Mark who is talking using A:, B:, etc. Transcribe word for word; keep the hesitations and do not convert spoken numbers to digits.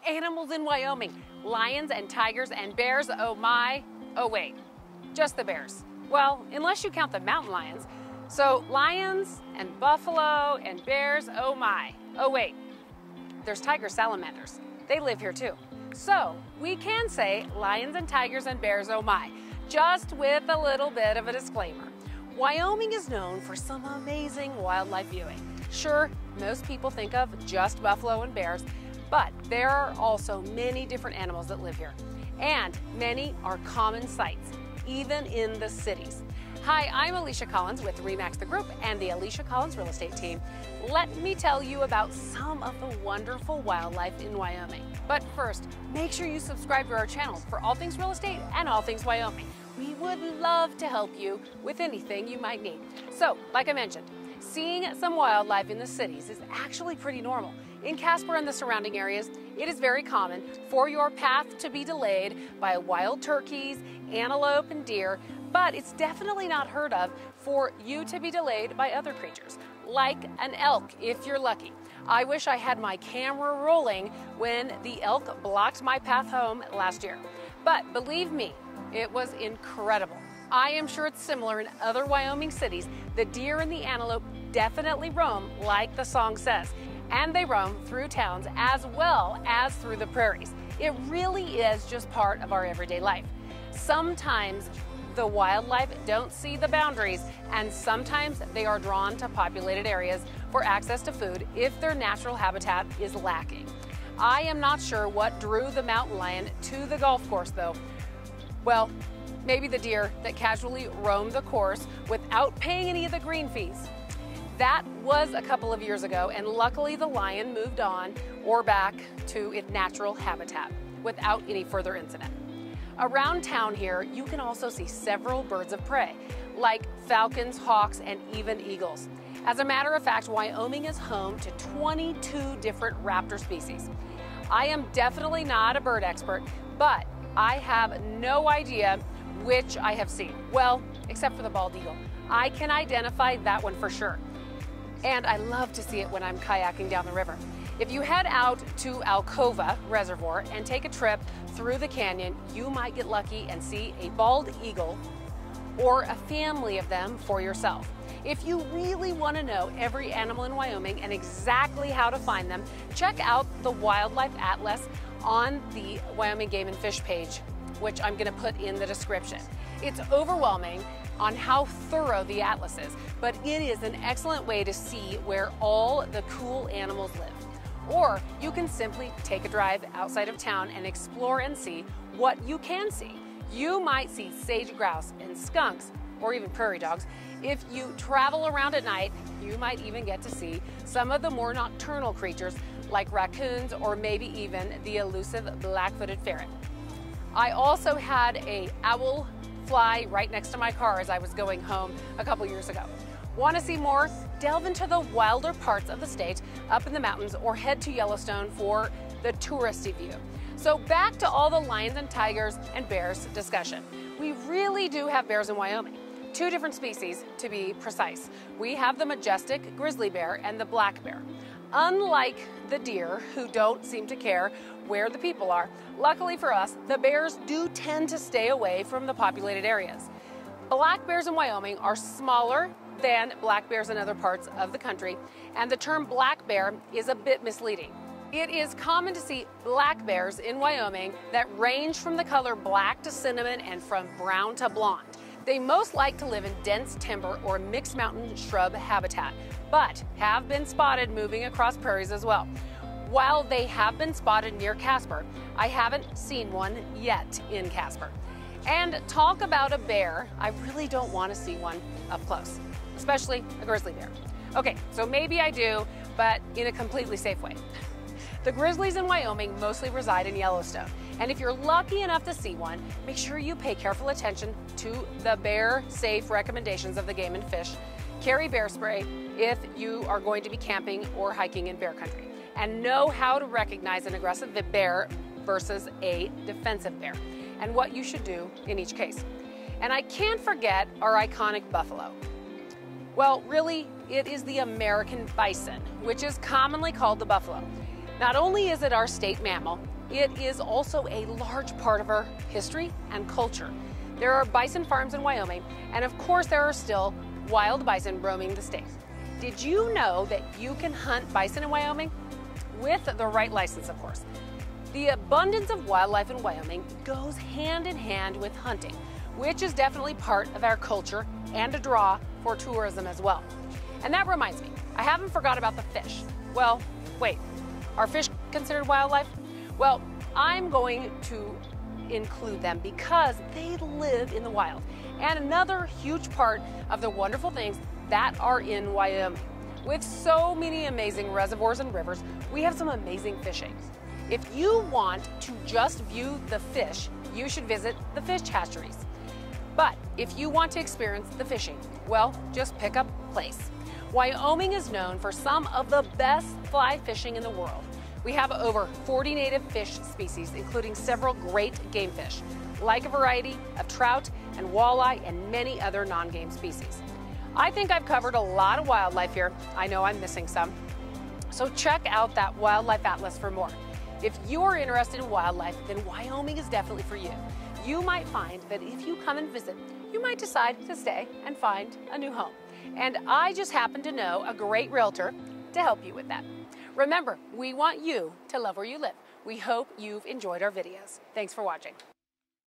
A: animals in Wyoming. Lions and tigers and bears, oh my. Oh wait, just the bears. Well, unless you count the mountain lions. So lions and buffalo and bears, oh my. Oh wait, there's tiger salamanders. They live here too. So we can say lions and tigers and bears, oh my, just with a little bit of a disclaimer. Wyoming is known for some amazing wildlife viewing. Sure, most people think of just buffalo and bears, but there are also many different animals that live here. And many are common sights, even in the cities. Hi, I'm Alisha Collins with RE/MAX the Group and the Alisha Collins Real Estate Team. Let me tell you about some of the wonderful wildlife in Wyoming. But first, make sure you subscribe to our channel for all things real estate and all things Wyoming. We would love to help you with anything you might need. So, like I mentioned, seeing some wildlife in the cities is actually pretty normal. In Casper and the surrounding areas, it is very common for your path to be delayed by wild turkeys, antelope, and deer, but it's definitely not heard of for you to be delayed by other creatures, like an elk if you're lucky. I wish I had my camera rolling when the elk blocked my path home last year. But believe me, it was incredible. I am sure it's similar in other Wyoming cities. The deer and the antelope definitely roam like the song says, and they roam through towns as well as through the prairies. It really is just part of our everyday life. Sometimes the wildlife don't see the boundaries, and sometimes they are drawn to populated areas for access to food if their natural habitat is lacking. I am not sure what drew the mountain lion to the golf course though. Well, maybe the deer that casually roamed the course without paying any of the green fees. That was a couple of years ago, and luckily the lion moved on or back to its natural habitat without any further incident. Around town here, you can also see several birds of prey, like falcons, hawks, and even eagles. As a matter of fact, Wyoming is home to twenty-two different raptor species. I am definitely not a bird expert, but I have no idea which I have seen. Well, except for the bald eagle. I can identify that one for sure. And I love to see it when I'm kayaking down the river. If you head out to Alcova Reservoir and take a trip through the canyon, you might get lucky and see a bald eagle or a family of them for yourself. If you really want to know every animal in Wyoming and exactly how to find them, check out the Wildlife Atlas on the Wyoming Game and Fish page, which I'm going to put in the description. It's overwhelming on how thorough the atlas is, but it is an excellent way to see where all the cool animals live. Or you can simply take a drive outside of town and explore and see what you can see. You might see sage grouse and skunks, or even prairie dogs. If you travel around at night, you might even get to see some of the more nocturnal creatures like raccoons or maybe even the elusive black-footed ferret. I also had a owl fly right next to my car as I was going home a couple years ago. Want to see more? Delve into the wilder parts of the state up in the mountains or head to Yellowstone for the touristy view. So back to all the lions and tigers and bears discussion. We really do have bears in Wyoming. Two different species to be precise. We have the majestic grizzly bear and the black bear. Unlike the deer, who don't seem to care where the people are, luckily for us, the bears do tend to stay away from the populated areas. Black bears in Wyoming are smaller than black bears in other parts of the country, and the term black bear is a bit misleading. It is common to see black bears in Wyoming that range from the color black to cinnamon and from brown to blonde. They most like to live in dense timber or mixed mountain shrub habitat, but have been spotted moving across prairies as well. While they have been spotted near Casper, I haven't seen one yet in Casper. And talk about a bear, I really don't want to see one up close, especially a grizzly bear. Okay, so maybe I do, but in a completely safe way. The grizzlies in Wyoming mostly reside in Yellowstone, and if you're lucky enough to see one, make sure you pay careful attention to the bear safe recommendations of the Game and Fish. Carry bear spray if you are going to be camping or hiking in bear country, and know how to recognize an aggressive bear versus a defensive bear, and what you should do in each case. And I can't forget our iconic buffalo. Well, really, it is the American bison, which is commonly called the buffalo. Not only is it our state mammal, it is also a large part of our history and culture. There are bison farms in Wyoming, and of course there are still wild bison roaming the state. Did you know that you can hunt bison in Wyoming? With the right license, of course. The abundance of wildlife in Wyoming goes hand in hand with hunting, which is definitely part of our culture and a draw for tourism as well. And that reminds me, I haven't forgot about the fish. Well, wait, are fish considered wildlife? Well, I'm going to include them because they live in the wild. And another huge part of the wonderful things that are in Wyoming. With so many amazing reservoirs and rivers, we have some amazing fishing. If you want to just view the fish, you should visit the fish hatcheries. But if you want to experience the fishing, well, just pick up place. Wyoming is known for some of the best fly fishing in the world. We have over forty native fish species, including several great game fish, like a variety of trout and walleye and many other non-game species. I think I've covered a lot of wildlife here. I know I'm missing some. So check out that Wildlife Atlas for more. If you're interested in wildlife, then Wyoming is definitely for you. You might find that if you come and visit, you might decide to stay and find a new home. And I just happen to know a great realtor to help you with that. Remember, we want you to love where you live. We hope you've enjoyed our videos. Thanks for watching.